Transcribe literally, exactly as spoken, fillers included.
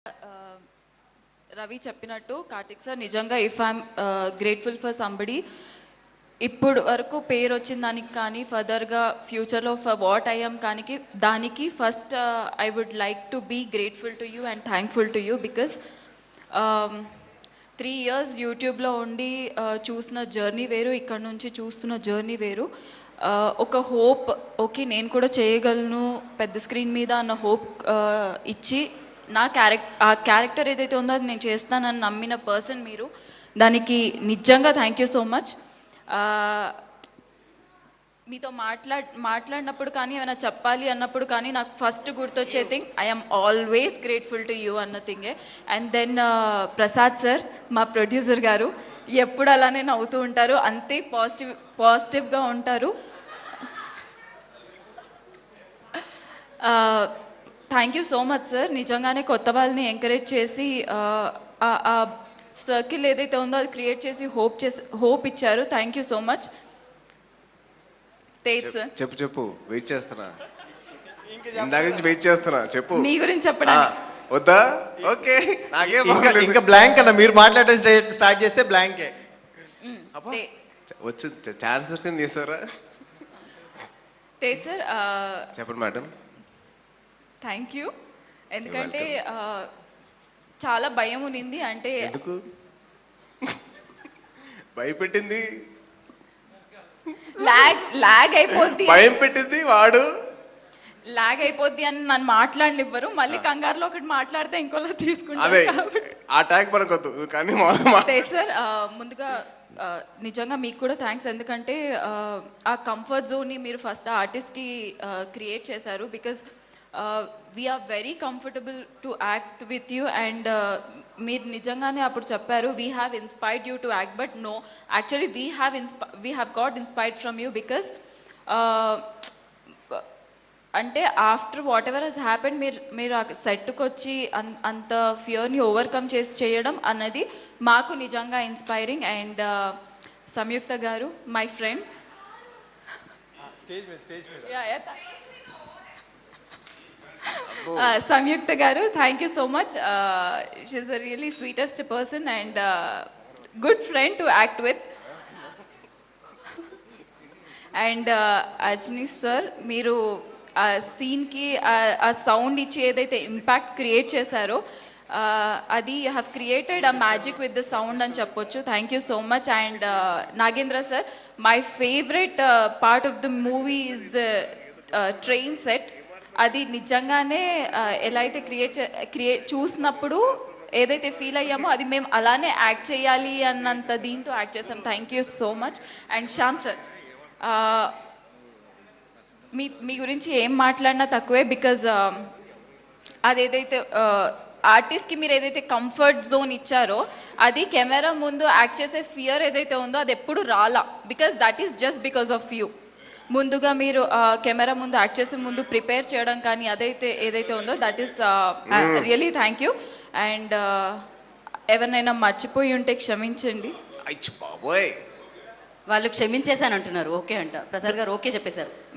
రవి చెప్పినట్టు కార్తిక్ సార్ నిజంగా if I'm grateful for somebody ఇప్పుడు వరకు పేరు వచ్చిన దానికి కానీ ఫర్దర్గా ఫ్యూచర్లో ఫర్ వాట్ ఐఎమ్ కానీ దానికి first I would like to be grateful to you and thankful to you because three years యూట్యూబ్లో ఉండి చూసిన జర్నీ వేరు ఇక్కడ నుంచి చూస్తున్న జర్నీ వేరు. ఒక హోప్ ఓకే నేను కూడా చేయగలను పెద్ద స్క్రీన్ మీద అన్న హోప్ ఇచ్చి నా క్యారెక్టర్ ఆ క్యారెక్టర్ ఏదైతే ఉందో అది నేను చేస్తానని నమ్మిన పర్సన్ మీరు. దానికి నిజంగా థ్యాంక్ యూ సో మచ్. మీతో మాట్లా మాట్లాడినప్పుడు కానీ ఏమైనా చెప్పాలి అన్నప్పుడు కానీ నాకు ఫస్ట్ గుర్తొచ్చే thing I'm always grateful to you అన్న థింగే. అండ్ దెన్ ప్రసాద్ సార్ మా ప్రొడ్యూసర్ గారు ఎప్పుడు అలానే నవ్వుతూ ఉంటారు, అంతే పాజిటివ్ పాజిటివ్గా ఉంటారు. Thank you so much sir. నిజంగానే కొత్త వాళ్ళని ఎంకరేజ్ చేసి ఆ సర్కిల్ ఏదైతే ఉందో అది క్రియేట్ చేసి హోప్ చేసి హోప్ ఇచ్చారు. Thank you so much. Tej sir చెప్పు చెప్పు వెయిట్ చేస్తున్నా, ఇందాక నుంచి వెయిట్ చేస్తున్నా. చెప్పు మీ గురించి చెప్పడానికి. వద్దా? ఓకే నాకే ఇంకా బ్లాంక్ అన్న, మీరు మాట్లాడడం స్టార్ట్ చేస్తే బ్లాంకే. వచ్చి ఛాన్స్ దొరికింది చేస్తారా? తేజ్ సార్ చెప్పండి మేడం. Thank you. ఎందుకంటే చాలా భయం ఉన్నింది. అంటే ఎందుకు భయపెట్టింది? లాగ్ లాగ్ అయిపోద్ది, భయం పెట్టింది వాడు. లాగ్ అయిపోద్ది అని నన్ను మాట్లాడనివ్వరు. మళ్ళీ కంగారులో ఒకటి మాట్లాడితే ఇంకోలా అదే తీసుకుంటారు. ఆ ట్యాగ్ మనకొద్దు కానీ తేజ్ సార్ ముందుగా నిజంగా మీకు కూడా థ్యాంక్స్. ఎందుకంటే ఆ కంఫర్ట్ జోన్ని మీరు ఫస్ట్ ఆర్టిస్ట్కి క్రియేట్ చేశారు. Because we are very comfortable to act with you. And మీరు నిజంగానే అప్పుడు చెప్పారు we have inspired you to act, but no actually we have inspi we have got inspired from you. Because అంటే after whatever he's happened మీరు మీరు సెట్కి వచ్చి అన్ అంత ఫియర్ని ఓవర్కమ్ చేసి చేయడం అన్నది మాకు నిజంగా ఇన్స్పైరింగ్. అండ్ సంయుక్త గారు మై ఫ్రెండ్, సంయుక్త గారు thank you so much. She is a really sweetest person and good friend to act with. And Ajaneesh sir మీరు ఆ సీన్కి ఆ సౌండ్ ఇచ్చి ఏదైతే ఇంపాక్ట్ క్రియేట్ చేశారో అది you have created a magic with the sound అని చెప్పొచ్చు. Thank you so much. And Nagendra sir my favourite part of the movie is the train set. అది నిజంగానే ఎలా అయితే క్రియేట్ క్రియేట్ చూసినప్పుడు ఏదైతే ఫీల్ అయ్యామో అది మేము అలానే యాక్ట్ చేయాలి అన్నంత దీంతో యాక్ట్ చేసాం. Thank you so much. And Shyam sir మీ మీ గురించి ఏం మాట్లాడినా తక్కువే. బికాజ్ అదేదైతే ఆర్టిస్ట్కి మీరు ఏదైతే కంఫర్ట్ జోన్ ఇచ్చారో అది కెమెరా ముందు యాక్ట్ చేసే ఫియర్ ఏదైతే ఉందో అది ఎప్పుడు రాలా. Because that is just because of you. ముందుగా మీరు కెమెరా ముందు యాక్ట్ చేసే ముందు ప్రిపేర్ చేయడం కానీ అదైతే ఏదైతే ఉందో that is really thank you. And ఎవరినైనా మర్చిపోయి ఉంటే క్షమించండి. బాబోయ్ వాళ్ళు క్షమించేసాను అంటున్నారు. ఓకే అంట ప్రసాద్ గారు ఓకే చెప్పేశారు.